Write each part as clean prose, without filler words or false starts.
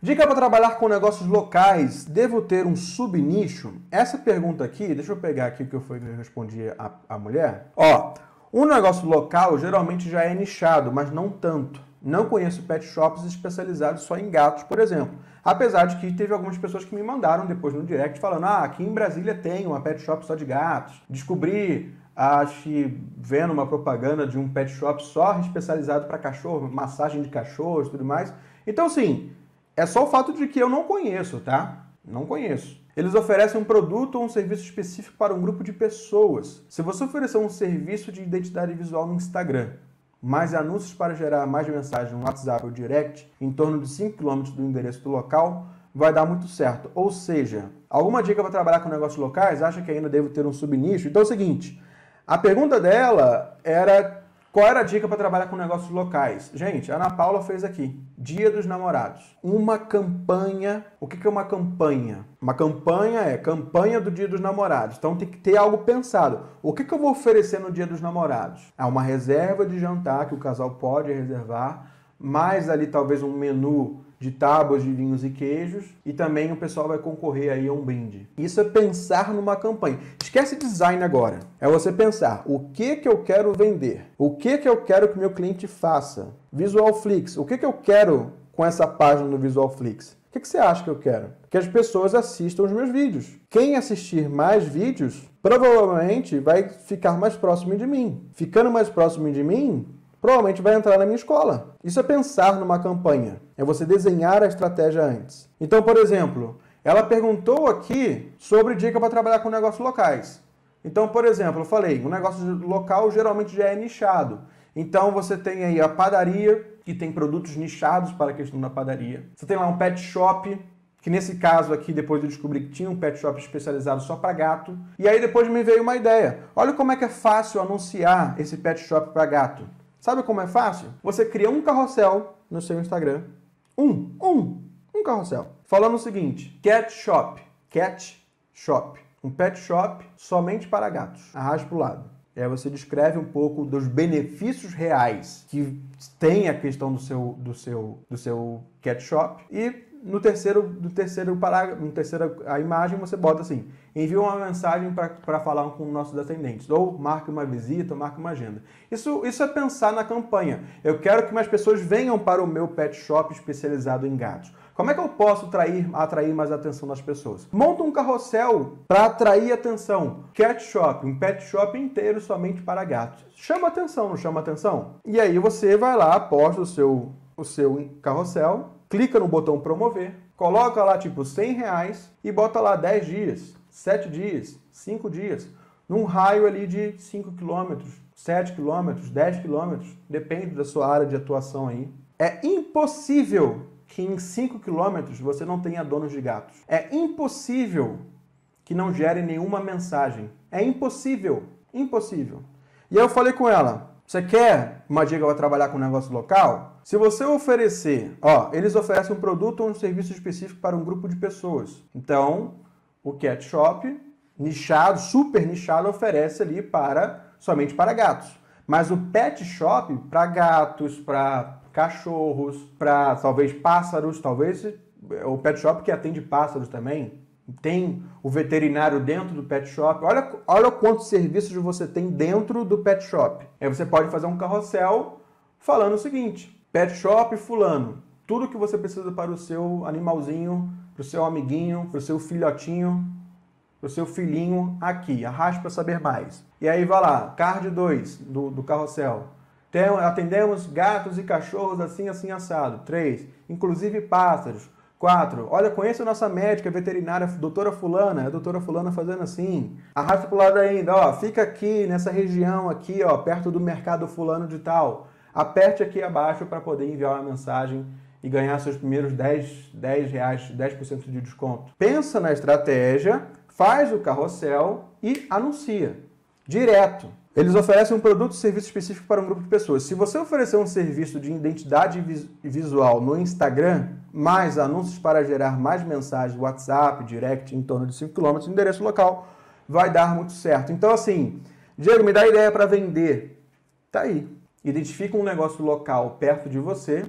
Dica para trabalhar com negócios locais. Devo ter um subnicho? Essa pergunta aqui, deixa eu pegar aqui o que eu respondi à mulher. Um negócio local geralmente já é nichado, mas não tanto. Não conheço pet shops especializados só em gatos, por exemplo. Apesar de que teve algumas pessoas que me mandaram depois no direct falando: aqui em Brasília tem uma pet shop só de gatos. Descobri, vendo uma propaganda de um pet shop só especializado para cachorro, massagem de cachorros e tudo mais. Então, sim, é só o fato de que eu não conheço, tá? Não conheço. Eles oferecem um produto ou um serviço específico para um grupo de pessoas. Se você oferecer um serviço de identidade visual no Instagram, mais anúncios para gerar mais mensagens no WhatsApp ou direct, em torno de 5 km do endereço do local, vai dar muito certo. Ou seja, alguma dica para trabalhar com negócios locais? Acha que ainda devo ter um subnicho? Então é o seguinte, a pergunta dela era: qual era a dica para trabalhar com negócios locais? Gente, a Ana Paula fez aqui. Dia dos Namorados. Uma campanha. O que é uma campanha? Uma campanha é campanha do Dia dos Namorados. Então tem que ter algo pensado. O que eu vou oferecer no Dia dos Namorados? Uma reserva de jantar que o casal pode reservar, mais ali talvez um menu de tábuas de vinhos e queijos, e também o pessoal vai concorrer aí a um brinde. Isso é pensar numa campanha. Esquece design agora. É você pensar o que eu quero vender, o que eu quero que meu cliente faça. Visualflix, o que eu quero com essa página no Visualflix? O que você acha que eu quero? Que as pessoas assistam os meus vídeos. Quem assistir mais vídeos, provavelmente vai ficar mais próximo de mim. Ficando mais próximo de mim, provavelmente vai entrar na minha escola. Isso é pensar numa campanha. É você desenhar a estratégia antes. Então, por exemplo, ela perguntou aqui sobre dica para trabalhar com negócios locais. Então, por exemplo, eu falei, um negócio local geralmente já é nichado. Então, você tem aí a padaria, que tem produtos nichados para a questão da padaria. Você tem lá um pet shop, que nesse caso aqui, depois eu descobri que tinha um pet shop especializado só para gato. E aí depois me veio uma ideia. Olha como é que é fácil anunciar esse pet shop para gato. Sabe como é fácil? Você cria um carrossel no seu Instagram. Um carrossel. Falando o seguinte: cat shop. Um pet shop somente para gatos. Arrasta para o lado. E aí você descreve um pouco dos benefícios reais que tem a questão do seu cat shop. E no terceiro parágrafo, a imagem, você bota assim: envia uma mensagem para falar com nossos atendentes, ou marque uma visita, ou marque uma agenda. Isso é pensar na campanha. Eu quero que mais pessoas venham para o meu pet shop especializado em gatos. Como é que eu posso atrair mais a atenção das pessoas? Monta um carrossel para atrair atenção. Cat shop, um pet shop inteiro somente para gatos. Chama atenção, não chama atenção? E aí você vai lá, posta o seu carrossel, clica no botão promover, coloca lá tipo R$100 e bota lá 10 dias, 7 dias, 5 dias, num raio ali de 5 km, 7 km, 10 km, depende da sua área de atuação aí. É impossível que em 5 km você não tenha donos de gatos. É impossível que não gere nenhuma mensagem. É impossível. Impossível. E aí eu falei com ela: você quer uma dica para trabalhar com negócio local? Se você oferecer, eles oferecem um produto ou um serviço específico para um grupo de pessoas. Então, o cat shop, nichado, super nichado, oferece ali somente para gatos. Mas o pet shop, para gatos, para cachorros, para talvez pássaros, talvez o pet shop que atende pássaros também. Tem o veterinário dentro do pet shop. Olha quantos serviços você tem dentro do pet shop. Aí você pode fazer um carrossel falando o seguinte: pet shop fulano, tudo que você precisa para o seu animalzinho, para o seu amiguinho, para o seu filhotinho, para o seu filhinho aqui. Arraste para saber mais. E aí vai lá, card 2 do carrossel. Atendemos gatos e cachorros assim, assim, assado. 3, inclusive pássaros. 4, olha, conheça a nossa médica veterinária, doutora fulana, a doutora fulana fazendo assim. Arrasta pro lado ainda, fica aqui nessa região aqui, perto do mercado fulano de tal. Aperte aqui abaixo para poder enviar uma mensagem e ganhar seus primeiros 10 reais, 10% de desconto. Pensa na estratégia, faz o carrossel e anuncia. Direto. Eles oferecem um produto ou serviço específico para um grupo de pessoas. Se você oferecer um serviço de identidade visual no Instagram, mais anúncios para gerar mais mensagens, WhatsApp, direct, em torno de 5 km, endereço local, vai dar muito certo. Então, assim, Diego, me dá ideia para vender. Tá aí. Identifica um negócio local perto de você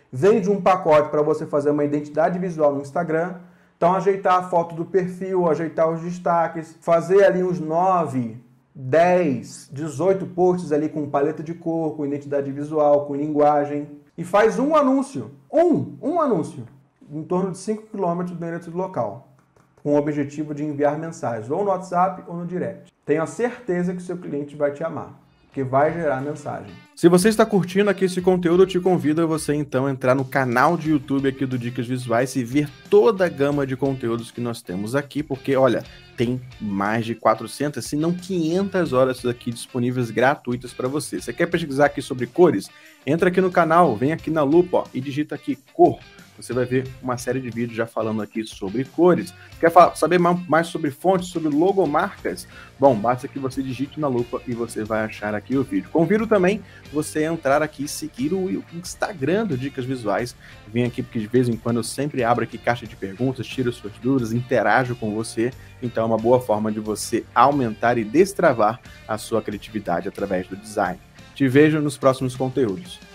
Vende um pacote para você fazer uma identidade visual no Instagram. Então, ajeitar a foto do perfil, ajeitar os destaques, fazer ali uns 9, 10, 18 posts ali com paleta de cor, com identidade visual, com linguagem. E faz um anúncio, um anúncio, em torno de 5 km do endereço local, com o objetivo de enviar mensagens, ou no WhatsApp ou no direct. Tenho a certeza que o seu cliente vai te amar, porque vai gerar mensagem. Se você está curtindo aqui esse conteúdo, eu te convido a você então entrar no canal de YouTube aqui do Dicas Visuais e ver toda a gama de conteúdos que nós temos aqui, porque olha, tem mais de 400, se não 500 horas aqui disponíveis gratuitas para você. Você quer pesquisar aqui sobre cores? Entra aqui no canal, vem aqui na lupa ó, e digita aqui cor. Você vai ver uma série de vídeos já falando aqui sobre cores. Quer saber mais sobre fontes, sobre logomarcas? Bom, basta que você digite na lupa e você vai achar aqui o vídeo. Convido também você a entrar aqui e seguir o Instagram do Dicas Visuais. Vem aqui porque de vez em quando eu sempre abro aqui caixa de perguntas, tiro suas dúvidas, interajo com você. Então é uma boa forma de você aumentar e destravar a sua criatividade através do design. Te vejo nos próximos conteúdos.